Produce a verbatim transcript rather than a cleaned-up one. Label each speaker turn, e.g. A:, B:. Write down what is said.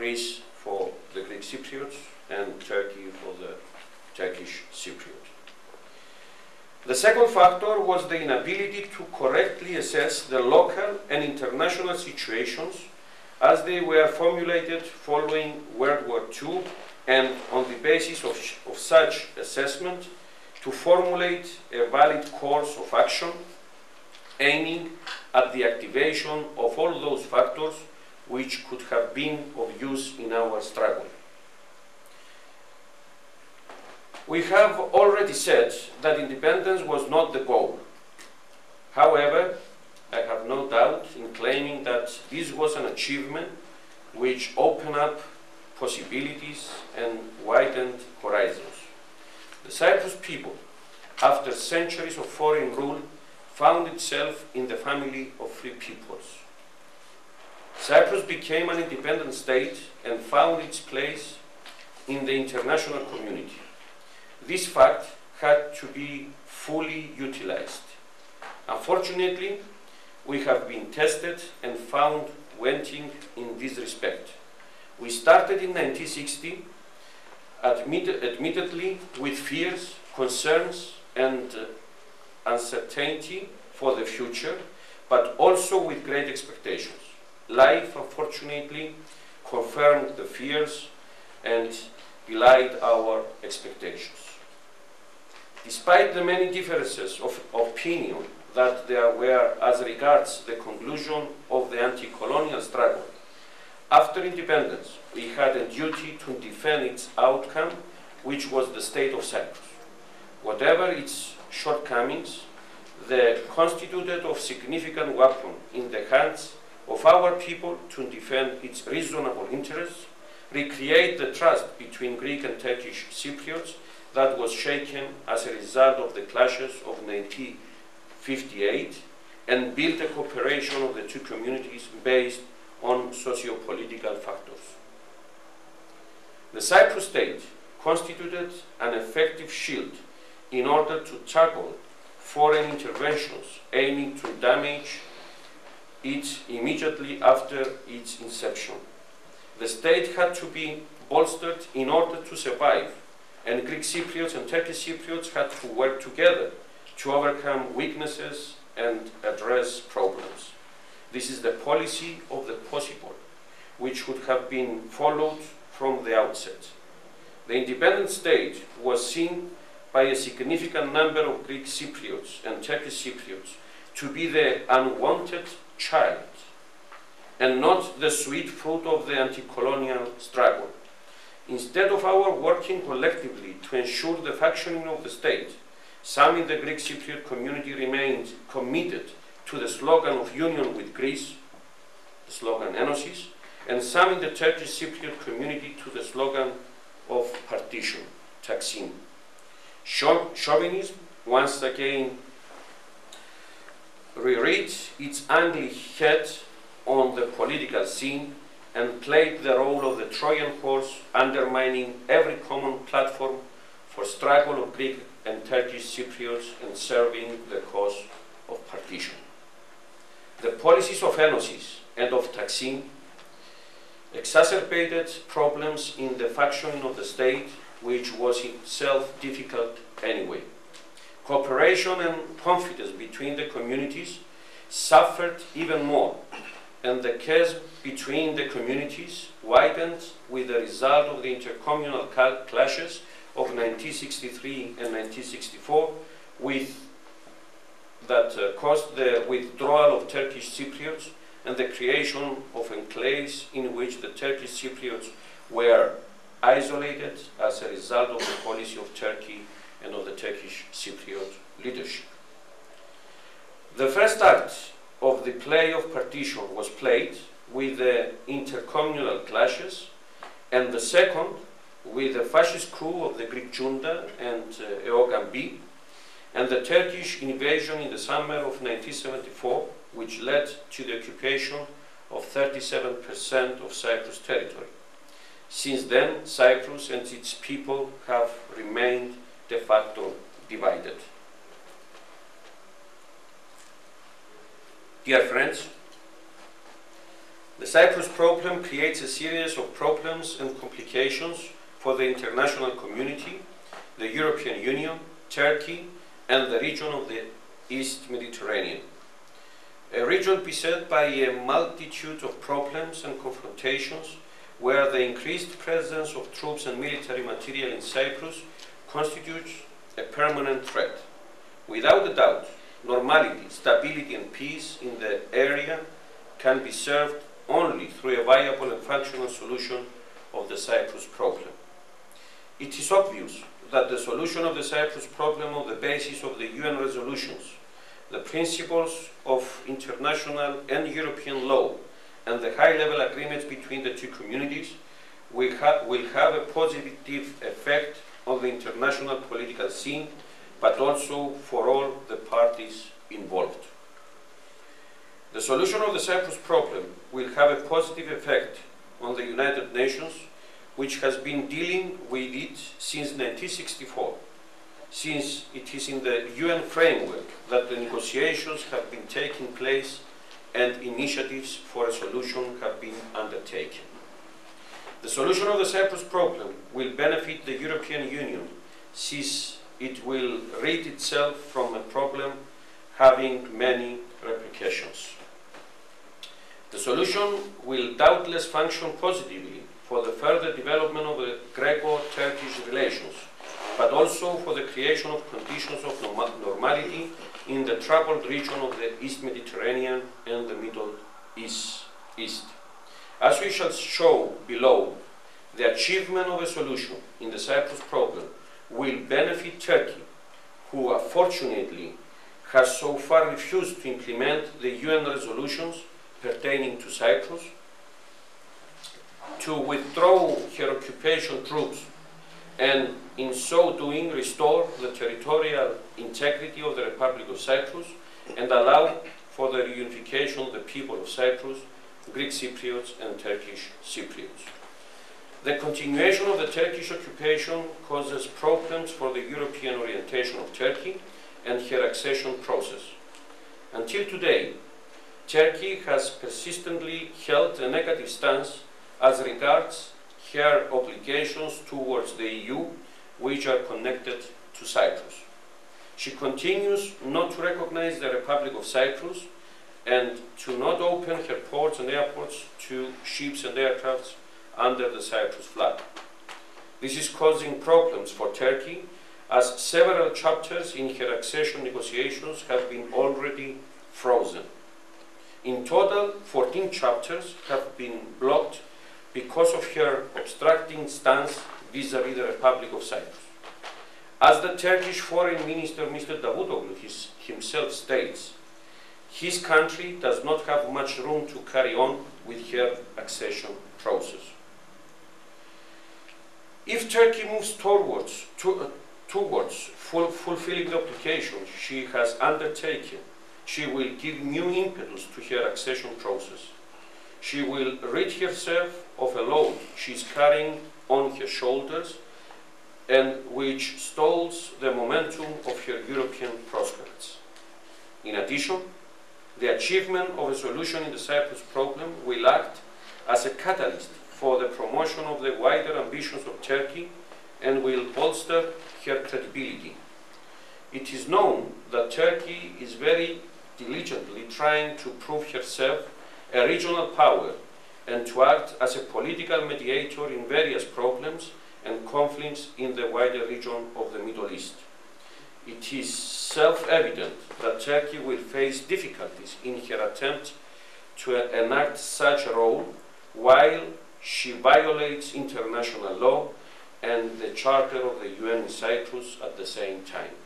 A: Greece for the Greek Cypriots and Turkey for the Turkish Cypriot. The second factor was the inability to correctly assess the local and international situations as they were formulated following World War Two, and on the basis of, of such assessment to formulate a valid course of action aiming at the activation of all those factors which could have been of use in our struggle. We have already said that independence was not the goal. However, I have no doubt in claiming that this was an achievement which opened up possibilities and widened horizons. The Cyprus people, after centuries of foreign rule, found itself in the family of free peoples. Cyprus became an independent state and found its place in the international community. This fact had to be fully utilized. Unfortunately, we have been tested and found wanting in this respect. We started in nineteen sixty, admit admittedly with fears, concerns, and uh, uncertainty for the future, but also with great expectations. Life, unfortunately, confirmed the fears and belied our expectations. Despite the many differences of opinion that there were as regards the conclusion of the anti-colonial struggle, after independence, we had a duty to defend its outcome, which was the state of Cyprus. Whatever its shortcomings, they constituted of significant weapon in the hands of our people to defend its reasonable interests, recreate the trust between Greek and Turkish Cypriots that was shaken as a result of the clashes of nineteen fifty-eight, and build a cooperation of the two communities based on socio-political factors. The Cyprus state constituted an effective shield in order to tackle foreign interventions aiming to damage it immediately after its inception. The state had to be bolstered in order to survive, and Greek Cypriots and Turkish Cypriots had to work together to overcome weaknesses and address problems. This is the policy of the possible, which would have been followed from the outset. The independent state was seen by a significant number of Greek Cypriots and Turkish Cypriots to be the unwanted child and not the sweet fruit of the anti-colonial struggle. Instead of our working collectively to ensure the functioning of the state, some in the Greek Cypriot community remained committed to the slogan of union with Greece, the slogan Enosis, and some in the Turkish Cypriot community to the slogan of partition, Taksim. Chauvinism once again reared its ugly head on the political scene and played the role of the Trojan horse, undermining every common platform for struggle of Greek and Turkish Cypriots and serving the cause of partition. The policies of Enosis and of Taksim exacerbated problems in the functioning of the state, which was itself difficult anyway. Cooperation and confidence between the communities suffered even more, and the chasm between the communities widened with the result of the intercommunal clashes of nineteen sixty-three and nineteen sixty-four, with that uh, caused the withdrawal of Turkish Cypriots and the creation of enclaves in which the Turkish Cypriots were isolated as a result of the policy of Turkey and of the Turkish Cypriot leadership. The first act of the play of partition was played with the intercommunal clashes, and the second with the fascist coup of the Greek junta and uh, Eogan B, and the Turkish invasion in the summer of nineteen seventy-four, which led to the occupation of thirty-seven percent of Cyprus territory. Since then, Cyprus and its people have remained de facto divided. Dear friends, The Cyprus problem creates a series of problems and complications for the international community, the European Union, Turkey, and the region of the East Mediterranean. A region beset by a multitude of problems and confrontations, where the increased presence of troops and military material in Cyprus constitutes a permanent threat. Without a doubt, normality, stability, and peace in the area can be served only through a viable and functional solution of the Cyprus problem. It is obvious that the solution of the Cyprus problem on the basis of the U N resolutions, the principles of international and European law, and the high-level agreements between the two communities will, ha will have a positive effect on the international political scene, but also for all the parties involved. The solution of the Cyprus problem will have a positive effect on the United Nations, which has been dealing with it since nineteen sixty-four, since it is in the U N framework that the negotiations have been taking place and initiatives for a solution have been undertaken. The solution of the Cyprus problem will benefit the European Union, since it will rid itself from a problem having many repercussions. The solution will doubtless function positively for the further development of the Greco-Turkish relations, but also for the creation of conditions of normality in the troubled region of the East Mediterranean and the Middle East. As we shall show below, the achievement of a solution in the Cyprus problem will benefit Turkey, who unfortunately has so far refused to implement the U N resolutions pertaining to Cyprus, to withdraw her occupation troops, and in so doing restore the territorial integrity of the Republic of Cyprus and allow for the reunification of the people of Cyprus, Greek Cypriots and Turkish Cypriots. The continuation of the Turkish occupation causes problems for the European orientation of Turkey and her accession process. Until today, Turkey has persistently held a negative stance as regards her obligations towards the E U, which are connected to Cyprus. She continues not to recognize the Republic of Cyprus and to not open her ports and airports to ships and aircrafts under the Cyprus flag. This is causing problems for Turkey, as several chapters in her accession negotiations have been already frozen. In total, fourteen chapters have been blocked because of her obstructing stance vis-à-vis the Republic of Cyprus. As the Turkish Foreign Minister, Mister Davutoglu, his, himself states, his country does not have much room to carry on with her accession process. If Turkey moves towards, to, uh, towards full, fulfilling the obligations she has undertaken, she will give new impetus to her accession process. She will rid herself of a load she is carrying on her shoulders and which stalls the momentum of her European prospects. In addition, the achievement of a solution in the Cyprus problem will act as a catalyst for the promotion of the wider ambitions of Turkey and will bolster her credibility. It is known that Turkey is very diligently trying to prove herself a regional power and to act as a political mediator in various problems and conflicts in the wider region of the Middle East. It is self-evident that Turkey will face difficulties in her attempt to enact such a role while she violates international law and the Charter of the U N in Cyprus at the same time.